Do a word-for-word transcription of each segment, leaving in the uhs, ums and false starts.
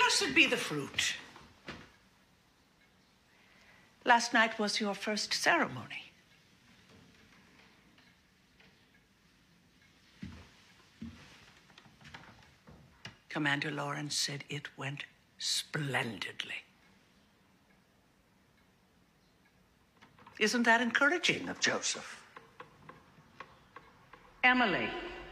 Blessed be the fruit. Last night was your first ceremony. Commander Lawrence said it went splendidly. Isn't that encouraging of Joseph? Emily.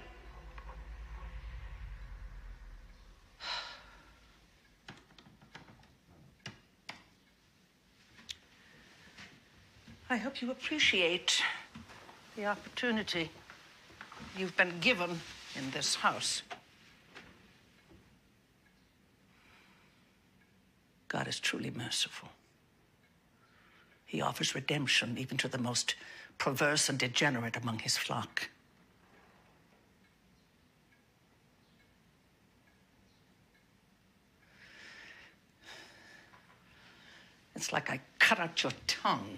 I hope you appreciate the opportunity you've been given in this house. God is truly merciful. He offers redemption even to the most perverse and degenerate among his flock. It's like I cut out your tongue.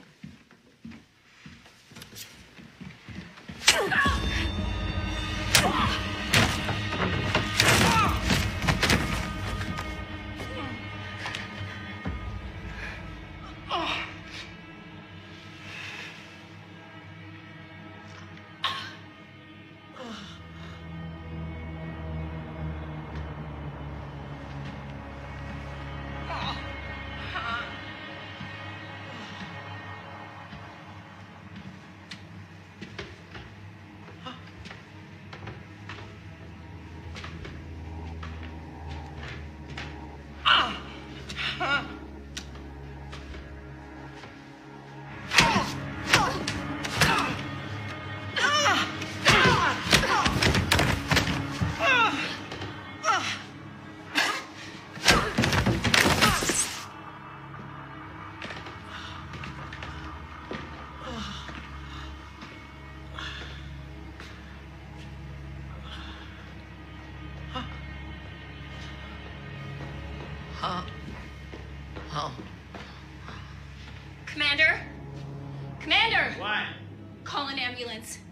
Commander? Commander! What? Call an ambulance.